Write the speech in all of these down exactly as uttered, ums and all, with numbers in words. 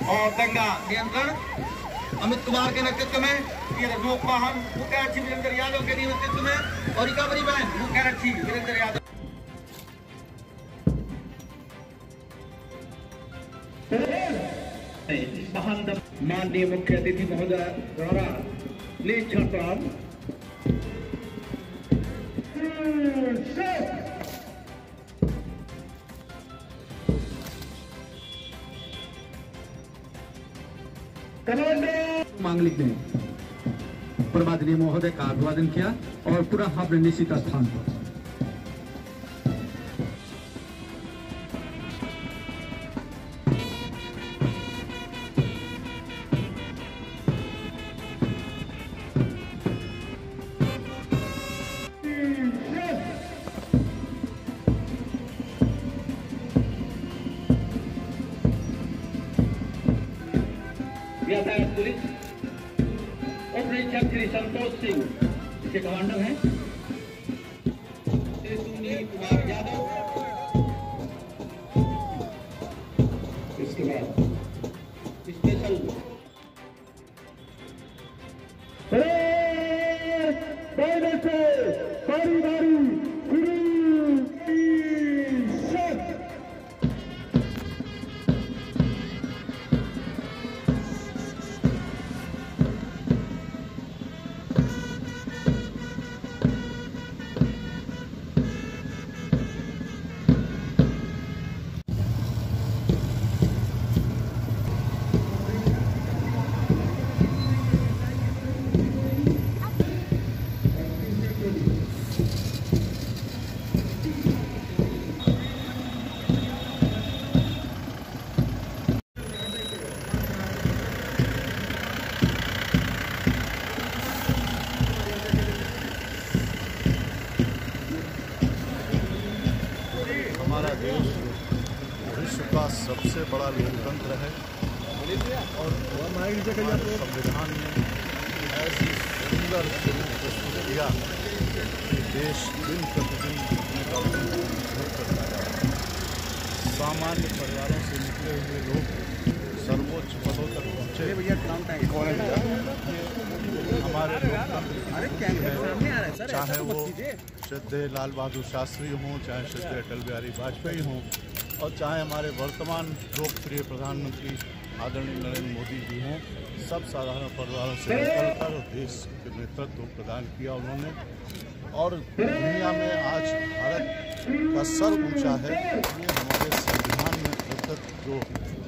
और गंगा नियंत्रण अमित कुमार के नेतृत्व में, ये लोक वाहन मुख्य आरक्षी वीरेंद्र यादव के नेतृत्व में और रिकवरी वैन मुख्य आरक्षी वीरेंद्र यादव। माननीय मुख्य अतिथि महोदय द्वारा निरीक्षण प्राप्त मांगलिक ने प्रभातनीय महोदय का अभिवादन किया और पुनः अपने निश्चित स्थान पर। यातायात पुलिस उप निरीक्षक श्री संतोष सिंह इसके कमांडर हैं, श्री सुनील कुमार यादव। इसके बाद स्पेशल बारी बारी हमारा देश विश्व का सबसे बड़ा लोकतंत्र है और संविधान ने ऐसी सुंदर प्रस्तुत किया कि देश दिन प्रतिदिन जीने का उद्योग करता है। सामान्य परिवारों से निकले हुए लोग सर्वोच्च पदों तक पहुँचे। हमारे लोकतंत्र चाहे वो श्रद्धेय लाल बहादुर शास्त्री हों, चाहे श्रद्धेय अटल बिहारी वाजपेयी हों और चाहे हमारे वर्तमान लोकप्रिय प्रधानमंत्री आदरणीय नरेंद्र मोदी जी हों, सब साधारण परिवारों से निकलकर देश के नेतृत्व प्रदान किया उन्होंने। और दुनिया में आज भारत का सर ऊंचा है, ये हमारे संविधान में प्रदत्त जो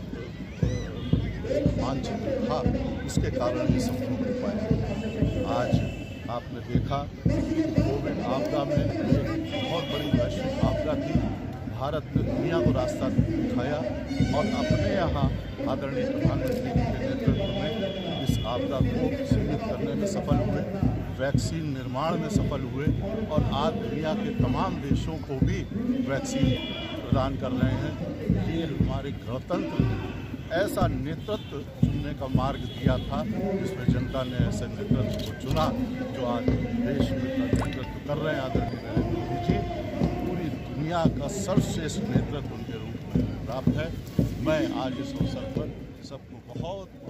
मानचित्र था उसके कारण ये संभव हो पाया। आज आपने देखा कोविड आपदा में एक बहुत बड़ी वैश्विक आपदा थी, भारत ने दुनिया को रास्ता दिखाया और अपने यहाँ आदरणीय प्रधानमंत्री जी के नेतृत्व में इस आपदा को सीमित करने में सफल हुए, वैक्सीन निर्माण में सफल हुए और आज दुनिया के तमाम देशों को भी वैक्सीन प्रदान कर रहे हैं। ये हमारे गणतंत्र ने ऐसा नेतृत्व चुनने का मार्ग दिया था जिसमें जनता ने ऐसे नेतृत्व को चुना जो आज देश में नेतृत्व कर रहे हैं आदरणीय नरेंद्र मोदी जी। पूरी दुनिया का सर्वश्रेष्ठ नेतृत्व उनके रूप में प्राप्त है। मैं आज इस अवसर पर सबको बहुत